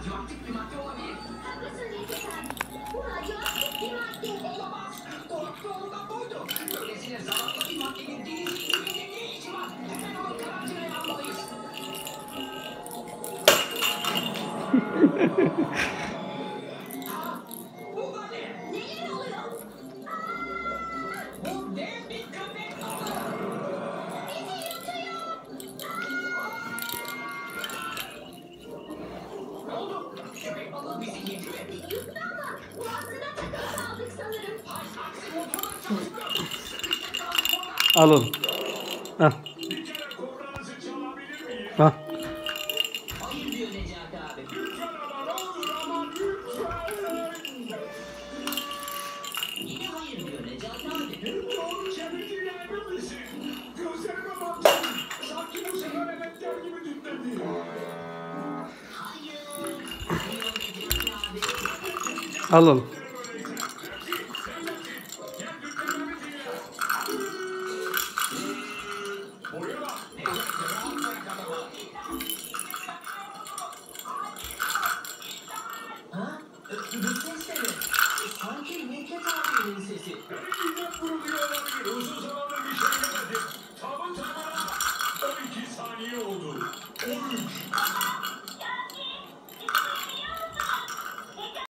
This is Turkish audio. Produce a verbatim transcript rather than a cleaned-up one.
radyoaktif bir madde olabilir. Haklısın Necdet abi. Bu radyoaktif bir madde. Olamaz. Korktu ondan buydu. Böylesine zararlı bir maddenin denizin dibinde ne işi var? Hemen onu karantinaya almalıyız. Ha, bu da ne? Neler oluyor? Bu dev bir köpek balığı. Bizi yutuyor. Ne oldu? Köpek balığı bizi yedi mi? Yuttu ama boğazına takılı kaldık sanırım. Hayır, aksi motorlar çalışmıyor. Sıkıştık kaldık orada. Alın. Al. Bir kere kobranızı çalabilir miyim? Al. Hayır diyor Necati abi. Lütfen ama ne olur ama lütfen. Yine hayır diyor Necati abi. Doğru çevirdiğine emin misin? Gözlerime baksana. Sanki bu sefer evet der gibi dinledi. Hayır. Hayır Necati abi. Alın.